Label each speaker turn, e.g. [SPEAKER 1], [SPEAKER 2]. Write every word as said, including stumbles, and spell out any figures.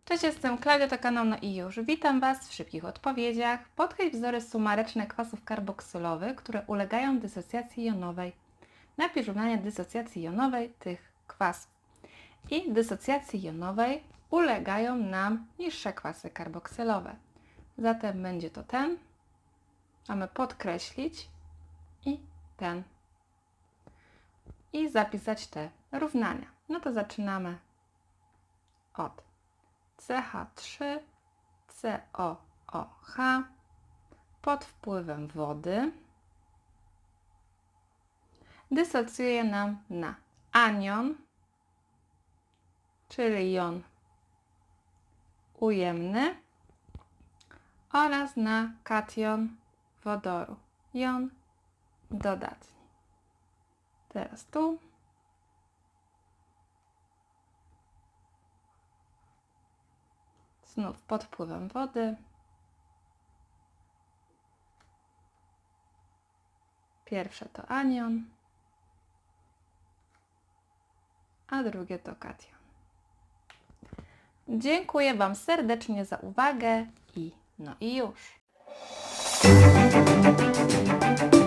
[SPEAKER 1] Cześć, jestem Klaudia, to kanał No i już. Witam Was w szybkich odpowiedziach. Podkreśl wzory sumaryczne kwasów karboksylowych, które ulegają dysocjacji jonowej. Napisz równania dysocjacji jonowej tych kwasów. I dysocjacji jonowej ulegają nam niższe kwasy karboksylowe. Zatem będzie to ten. Mamy podkreślić i ten. I zapisać te równania. No to zaczynamy od C H trzy C O O H pod wpływem wody dysocjuje nam na anion, czyli jon ujemny, oraz na kation wodoru, jon dodatni. Teraz tu znów pod wpływem wody. Pierwsze to anion, a drugie to kation. Dziękuję Wam serdecznie za uwagę i no i już.